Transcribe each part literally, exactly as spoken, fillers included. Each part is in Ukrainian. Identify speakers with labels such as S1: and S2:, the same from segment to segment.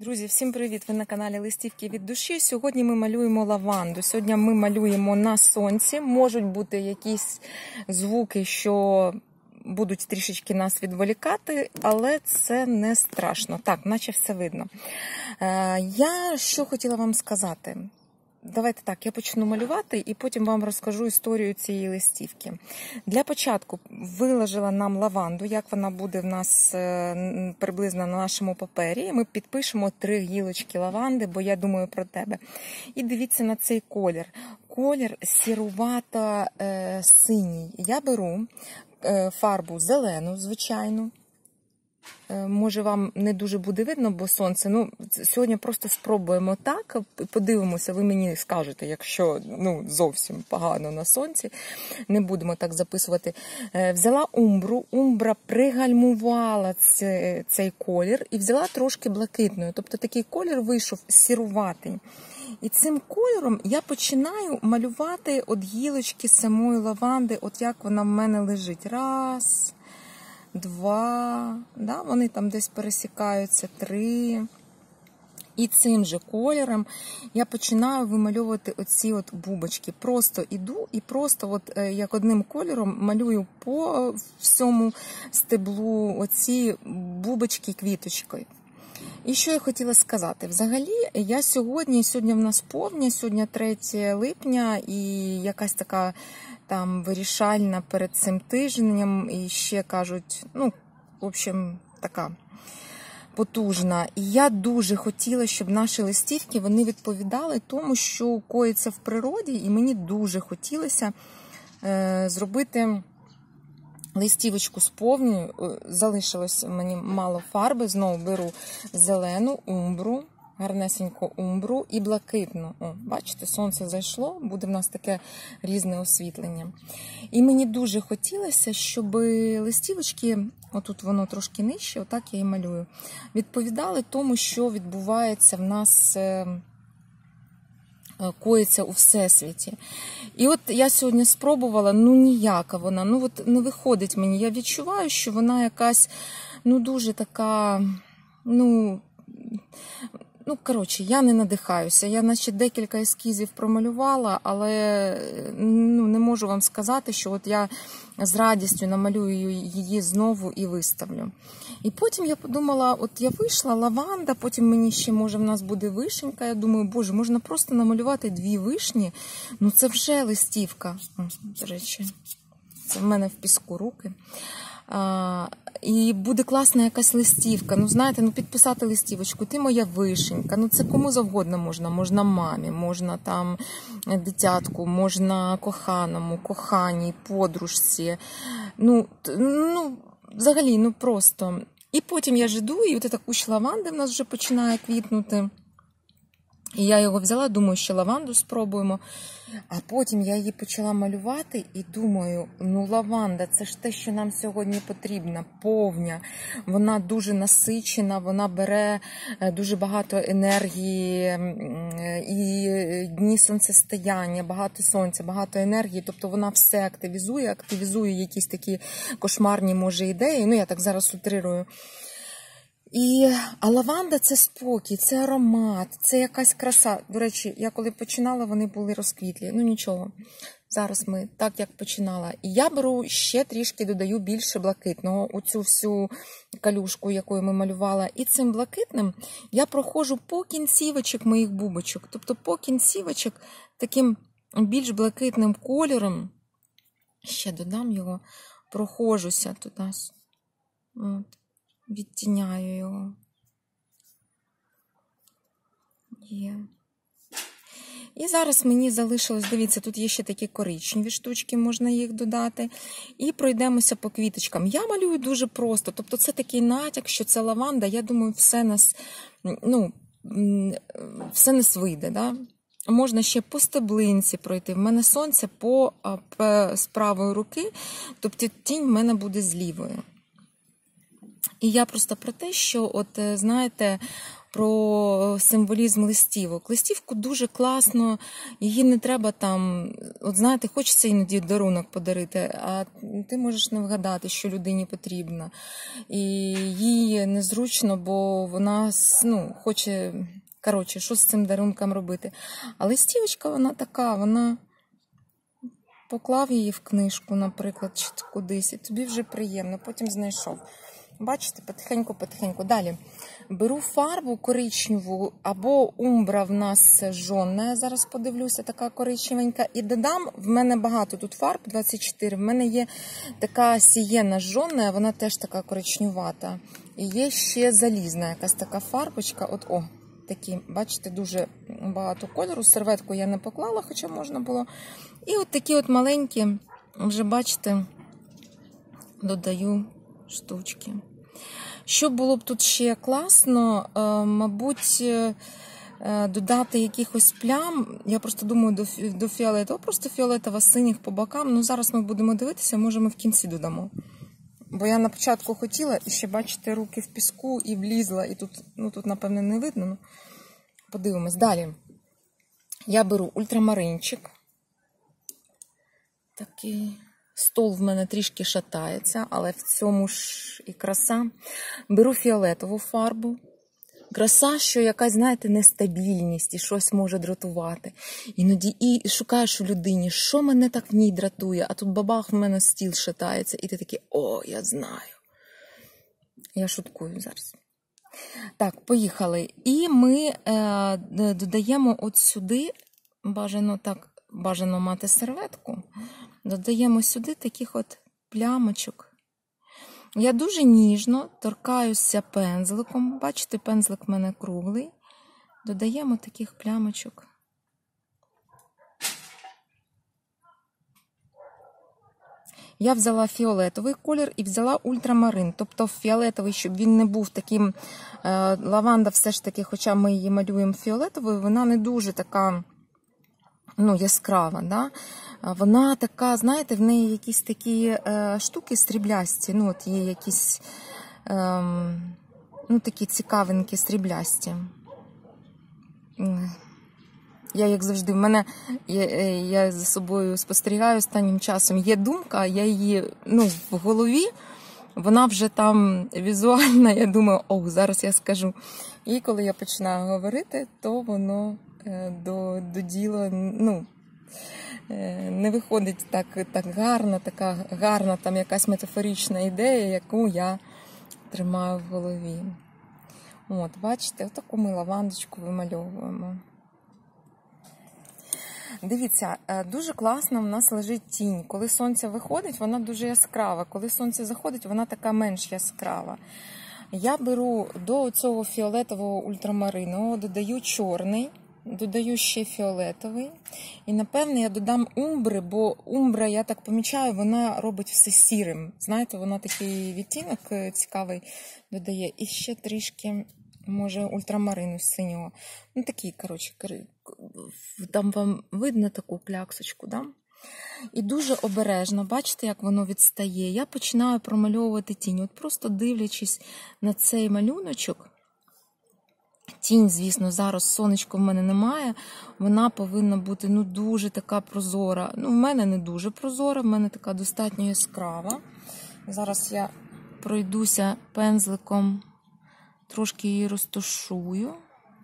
S1: Друзі, всім привіт! Ви на каналі Листівки від душі. Сьогодні ми малюємо лаванду. Сьогодні ми малюємо на сонці. Можуть бути якісь звуки, що будуть трішечки нас відволікати, але це не страшно. Так, наче все видно. Я що хотіла вам сказати? Давайте так, я почну малювати і потім вам розкажу історію цієї листівки. Для початку виложила нам лаванду, як вона буде в нас приблизно на нашому папері. Ми підпишемо три гілочки лаванди, бо я думаю про тебе. І дивіться на цей колір. Колір сірувато-синій. Я беру фарбу зелену, звичайну. Може, вам не дуже буде видно, бо сонце. Ну, сьогодні просто спробуємо так, подивимося, ви мені скажете, якщо ну, зовсім погано на сонці, не будемо так записувати. Взяла умбру, умбра пригальмувала цей, цей колір і взяла трошки блакитною. Тобто такий колір вийшов сіруватий. І цим кольором я починаю малювати от гілочки самої лаванди, от як вона в мене лежить. Раз... Два, да, вони там десь пересікаються, три. І цим же кольором я починаю вимальовувати оці от бубочки. Просто іду і просто от як одним кольором малюю по всьому стеблу оці бубочки квіточкою. І що я хотіла сказати? Взагалі, я сьогодні, сьогодні в нас повня, сьогодні третє липня, і якась така там вирішальна перед цим тижнем, і ще кажуть, ну, в общем, така потужна. І я дуже хотіла, щоб наші листівки, вони відповідали тому, що коїться в природі, і мені дуже хотілося е, зробити листівочку з повною. Залишилось мені мало фарби, знову беру зелену, умбру, гарнесеньку умбру і блакитну. О, бачите, сонце зайшло, буде в нас таке різне освітлення. І мені дуже хотілося, щоб листівочки, отут воно трошки нижче, отак я і малюю, відповідали тому, що відбувається в нас, коїться у всесвіті. І от я сьогодні спробувала, ну ніяка вона, ну от не виходить мені. Я відчуваю, що вона якась, ну дуже така, ну... Ну, коротше, я не надихаюся. Я, значить, декілька ескізів промалювала, але ну, не можу вам сказати, що от я з радістю намалюю її знову і виставлю. І потім я подумала, от я вийшла, лаванда, потім мені ще, може, в нас буде вишенька. Я думаю, боже, можна просто намалювати дві вишні. Ну, це вже листівка. О, до речі, це в мене в піску руки. А, і буде класна якась листівка. Ну, знаєте, ну підписати листівочку, ти моя вишенька. Ну, це кому завгодно можна. Можна мамі, можна там дитятку, можна коханому, коханій, подружці. Ну, ну взагалі, ну просто. І потім я жду, і от ця кущ лаванди в нас вже починає квітнути. І я його взяла, думаю, ще лаванду спробуємо. А потім я її почала малювати і думаю, ну лаванда, це ж те, що нам сьогодні потрібно, повня. Вона дуже насичена, вона бере дуже багато енергії, і дні сонцестояння, багато сонця, багато енергії. Тобто вона все активізує, активізує якісь такі кошмарні, може, ідеї. Ну, я так зараз утрирую. І, а лаванда – це спокій, це аромат, це якась краса. До речі, я коли починала, вони були розквітлі. Ну нічого, зараз ми так, як починала. І я беру ще трішки, додаю більше блакитного, оцю всю калюшку, якою ми малювала. І цим блакитним я проходжу по кінцівочок моїх бубочок. Тобто по кінцівочок таким більш блакитним кольором, ще додам його, проходжуся туди. От. Відтіняю його. Є. І зараз мені залишилось, дивіться, тут є ще такі коричневі штучки, можна їх додати. І пройдемося по квіточкам. Я малюю дуже просто, тобто це такий натяк, що це лаванда, я думаю, все нас, ну, все нас вийде, да? Можна ще по стеблинці пройти. В мене сонце по, по з правої руки, тобто тінь в мене буде з лівої. І я просто про те, що, от, знаєте, про символізм листівок. Листівку дуже класно, її не треба там, от знаєте, хочеться іноді дарунок подарити, а ти можеш не вгадати, що людині потрібно. І їй незручно, бо вона, ну, хоче, коротше, що з цим дарунком робити. А листівочка, вона така, вона поклав її в книжку, наприклад, чи кудись, і тобі вже приємно, потім знайшов. Бачите, потихеньку-потихеньку. Далі. Беру фарбу коричневу, або умбра в нас жонна, я зараз подивлюся, така коричневенька. І додам, в мене багато тут фарб, двадцять чотири, в мене є така сієна жонна, вона теж така коричневата. І є ще залізна якась така фарбочка, от, о, такі, бачите, дуже багато кольору. Серветку я не поклала, хоча можна було. І от такі от маленькі, вже бачите, додаю штучки. Що було б тут ще класно, мабуть, додати якихось плям, я просто думаю, до, до фіолетового, просто фіолетово-синіх по бокам. Ну, зараз ми будемо дивитися, може ми в кінці додамо. Бо я на початку хотіла, і ще, бачите, руки в піску, і влізла, і тут, ну, тут, напевне, не видно. Ну, подивимось. Далі. Я беру ультрамаринчик. Такий стол в мене трішки шатається, але в цьому ж і краса. Беру фіолетову фарбу. Краса, що якась, знаєте, нестабільність і щось може дратувати. Іноді і шукаєш у людині, що мене так в ній дратує, а тут бабах, в мене стіл шатається, і ти такий, о, я знаю. Я шуткую зараз. Так, поїхали. І ми е, додаємо от сюди, бажано так, бажано мати серветку, додаємо сюди таких от плямочок. Я дуже ніжно торкаюся пензликом. Бачите, пензлик в мене круглий. Додаємо таких плямочок. Я взяла фіолетовий колір і взяла ультрамарин. Тобто фіолетовий, щоб він не був таким... Е, лаванда все ж таки, хоча ми її малюємо фіолетовою, вона не дуже така, ну, яскрава, да? Вона така, знаєте, в неї якісь такі е, штуки сріблясті, ну, от є якісь, е, ну, такі цікавинки сріблясті. Я, як завжди, в мене, я, я за собою спостерігаю останнім часом, є думка, я її, ну, в голові, вона вже там візуальна, я думаю, о, зараз я скажу. І коли я починаю говорити, то воно е, до, до діла, ну, не виходить так, так гарно, така гарна там якась метафорична ідея, яку я тримаю в голові. От, бачите, отаку ми лавандочку вимальовуємо. Дивіться, дуже класно в нас лежить тінь. Коли сонце виходить, вона дуже яскрава. Коли сонце заходить, вона така менш яскрава. Я беру до цього фіолетового ультрамарину, додаю чорний, додаю ще фіолетовий. І, напевне, я додам умбри, бо умбра, я так помічаю, вона робить все сірим. Знаєте, вона такий відтінок цікавий додає. І ще трішки, може, ультрамарину синього. Ну, такий, коротше, там вам видно таку кляксочку, да? І дуже обережно, бачите, як воно відстає. Я починаю промальовувати тінь. От просто дивлячись на цей малюночок, тінь, звісно, зараз сонечко в мене немає, вона повинна бути, ну, дуже така прозора. Ну, в мене не дуже прозора, в мене така достатньо яскрава. Зараз я пройдуся пензликом, трошки її розташую.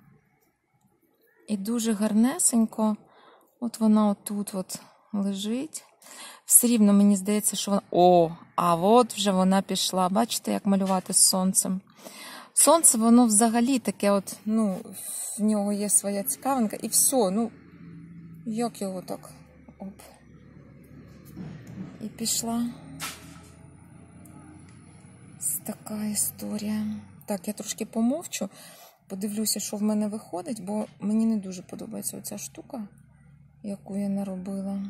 S1: І дуже гарнесенько, от вона отут от лежить. Все рівно мені здається, що вона... О, а от вже вона пішла. Бачите, як малювати з сонцем? Сонце, воно взагалі таке от, ну, в нього є своя цікавинка. І все, ну, як його так? Оп. І пішла. Така історія. Так, я трошки помовчу, подивлюся, що в мене виходить, бо мені не дуже подобається оця штука, яку я наробила.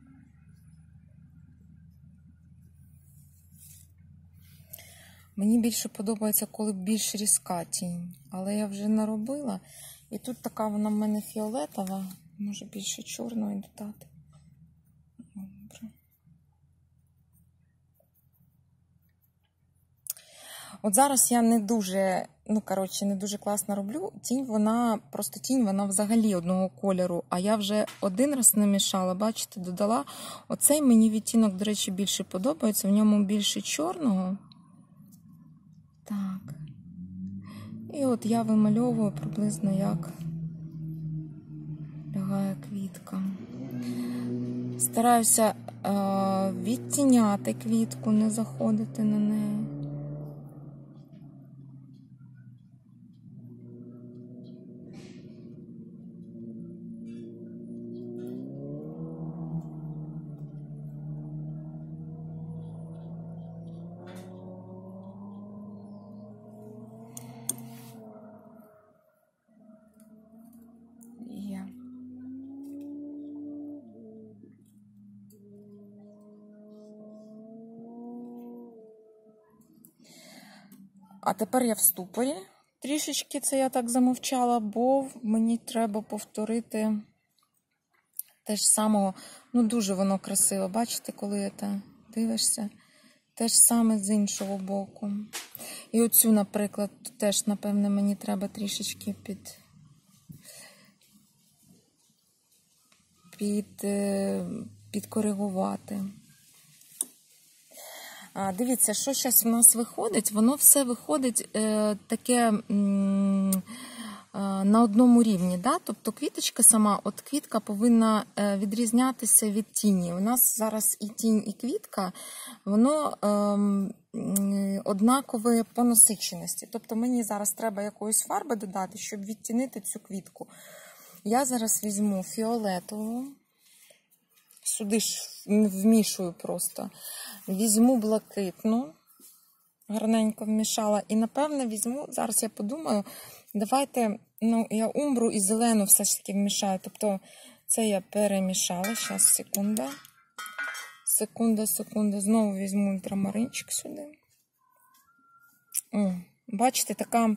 S1: Мені більше подобається, коли більш різка тінь. Але я вже наробила. І тут така вона в мене фіолетова. Може більше чорної додати. Добре. От зараз я не дуже ну, коротше, не дуже класно роблю. Тінь, вона, просто тінь, вона взагалі одного кольору. А я вже один раз намішала, бачите, додала. Оцей мені відтінок, до речі, більше подобається. В ньому більше чорного. Так. І от я вимальовую приблизно, як лягає квітка. Стараюся е, відтіняти квітку, не заходити на неї. А тепер я в ступорі. Трішечки це я так замовчала, бо мені треба повторити те ж самого. Ну, дуже воно красиво. Бачите, коли ти дивишся? Те ж саме з іншого боку. І оцю, наприклад, теж, напевне, мені треба трішечки під... під... підкоригувати. Дивіться, що зараз в нас виходить? Воно все виходить е, таке м, е, на одному рівні. Да? Тобто квіточка сама, от квітка повинна е, відрізнятися від тіні. У нас зараз і тінь, і квітка, воно е, однакове по насиченості. Тобто мені зараз треба якоїсь фарби додати, щоб відтінити цю квітку. Я зараз візьму фіолетову. Сюди ж вмішую просто. Візьму блакитну, гарненько вмішала. І, напевно, візьму, зараз я подумаю, давайте, ну, я умбру і зелену все ж таки вмішаю. Тобто, це я перемішала. Зараз, секунда. Секунда, секунда. Знову візьму ультрамаринчик сюди. О, бачите, така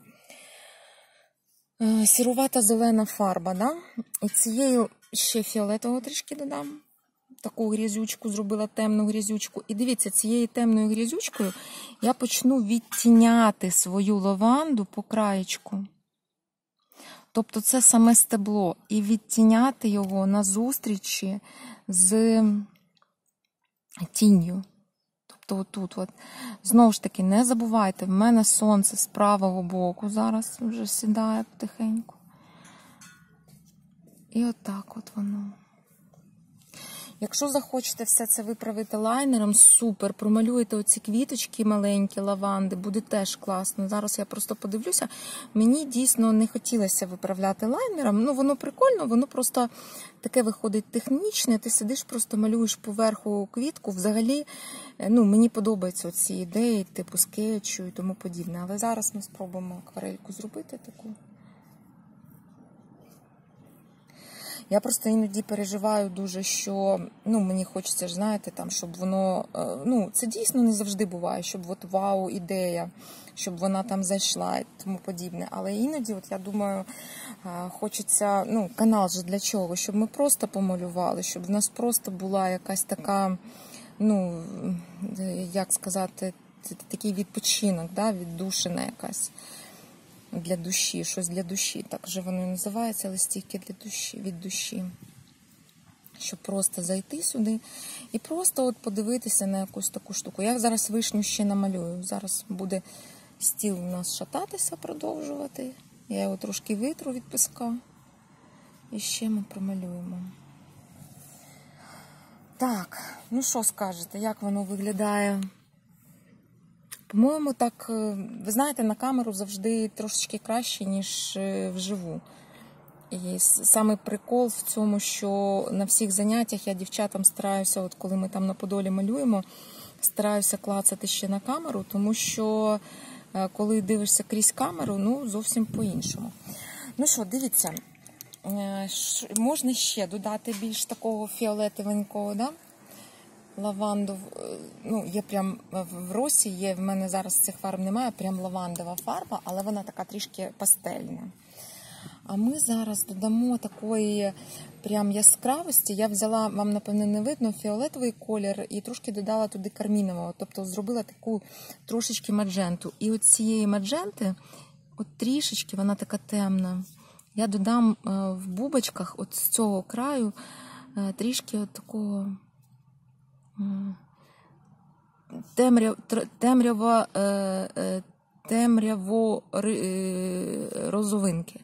S1: е, сірувата зелена фарба, да? І цією ще фіолетового трішки додам. Таку грязючку зробила, темну грязючку. І дивіться, цією темною грязючкою я почну відтіняти свою лаванду по краєчку. Тобто це саме стебло. І відтіняти його на зустрічі з тінню. Тобто отут. От. Знову ж таки, не забувайте, в мене сонце з правого боку зараз вже сідає потихеньку. І отак от воно. Якщо захочете все це виправити лайнером, супер, промалюєте оці квіточки маленькі, лаванди, буде теж класно. Зараз я просто подивлюся. Мені дійсно не хотілося виправляти лайнером. Ну, воно прикольно, воно просто таке виходить технічне. Ти сидиш, просто малюєш поверху квітку. Взагалі, ну, мені подобаються ці ідеї, типу скетчу і тому подібне. Але зараз ми спробуємо акварельку зробити таку. Я просто іноді переживаю дуже, що, ну, мені хочеться ж, знаєте, там, щоб воно, ну, це дійсно не завжди буває, щоб от вау, ідея, щоб вона там зайшла і тому подібне. Але іноді, от я думаю, хочеться, ну, канал же для чого? Щоб ми просто помалювали, щоб в нас просто була якась така, ну, як сказати, такий відпочинок, да, віддушина якась. Для душі, щось для душі. Так же воно називається, листівки для душі, від душі. Щоб просто зайти сюди і просто от подивитися на якусь таку штуку. Я зараз вишню ще намалюю. Зараз буде стіл у нас шататися, продовжувати. Я його трошки витру від піска. І ще ми промалюємо. Так, ну що скажете, як воно виглядає? По-моєму, так, ви знаєте, на камеру завжди трошечки краще, ніж вживу. І саме прикол в цьому, що на всіх заняттях я дівчатам стараюся, от коли ми там на Подолі малюємо, стараюся клацати ще на камеру, тому що коли дивишся крізь камеру, ну, зовсім по-іншому. Ну що, дивіться, можна ще додати більш такого фіолетовенького, да? Лаванду, ну, є прям в Росі, є, в мене зараз цих фарб немає, прям лавандова фарба, але вона така трішки пастельна. А ми зараз додамо такої прям яскравості. Я взяла, вам, напевне, не видно, фіолетовий колір і трошки додала туди кармінового, тобто зробила таку трошечки мадженту. І от цієї мадженти от трішечки, вона така темна. Я додам в бубочках от з цього краю трішки от такого темряв, темрява, темряво розовинки.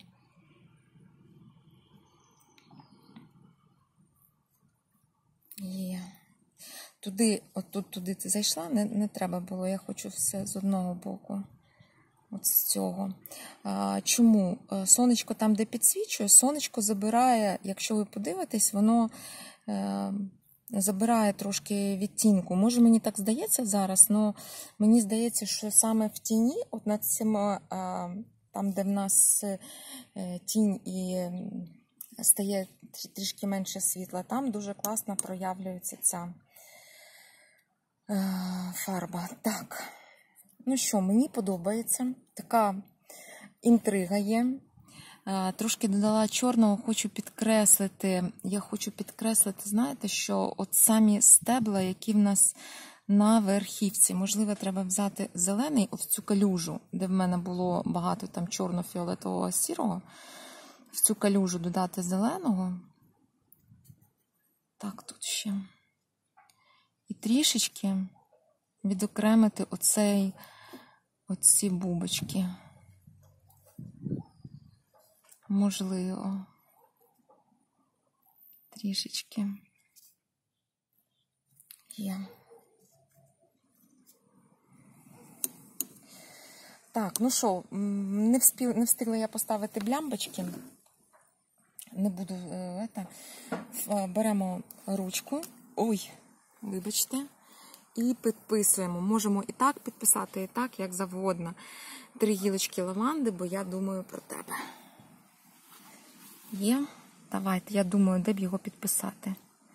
S1: Є. Туди, от тут туди ти зайшла, не, не треба було, я хочу все з одного боку. От з цього. А, чому? Сонечко там, де підсвічує, сонечко забирає, якщо ви подивитесь, воно е, забирає трошки відтінку. Може, мені так здається зараз, але мені здається, що саме в тіні, от над цим, е, там, де в нас е, тінь і стає трішки менше світла, там дуже класно проявлюється ця е, фарба. Так. Ну що, мені подобається. Така інтрига є. Трошки додала чорного, хочу підкреслити. Я хочу підкреслити, знаєте, що от самі стебла, які в нас на верхівці. Можливо, треба взяти зелений, от цю калюжу, де в мене було багато там чорно-фіолетового сірого. В цю калюжу додати зеленого. Так, тут ще. І трішечки відокремити оцей, оці бубочки. Можливо. Трішечки. Є. Так, ну що, не встиг, не встигла я поставити блямбочки. Не буду, это, беремо ручку. Ой, вибачте. І підписуємо. Можемо і так підписати, і так, як завгодно. Три гілочки лаванди, бо я думаю про тебе. Є? Давайте, я думаю, де б його підписати.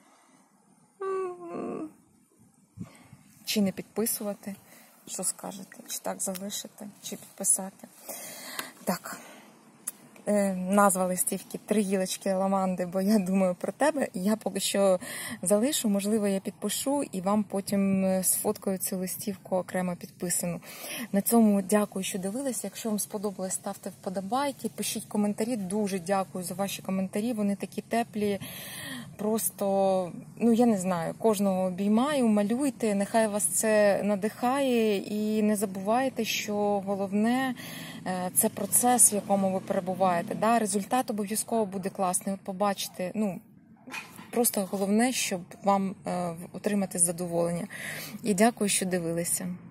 S1: Чи не підписувати? Що скажете? Чи так залишити, чи підписати? Так. Назва листівки «Три гілочки лаванди, бо я думаю про тебе». Я поки що залишу, можливо, я підпишу і вам потім сфоткаю цю листівку окремо підписану. На цьому дякую, що дивилися. Якщо вам сподобалось, ставте вподобайки, пишіть коментарі. Дуже дякую за ваші коментарі, вони такі теплі. Просто, ну я не знаю, кожного обіймаю, малюйте, нехай вас це надихає і не забувайте, що головне – це процес, в якому ви перебуваєте. Да? Результат обов'язково буде класний, от побачите, ну, просто головне, щоб вам е, отримати задоволення. І дякую, що дивилися.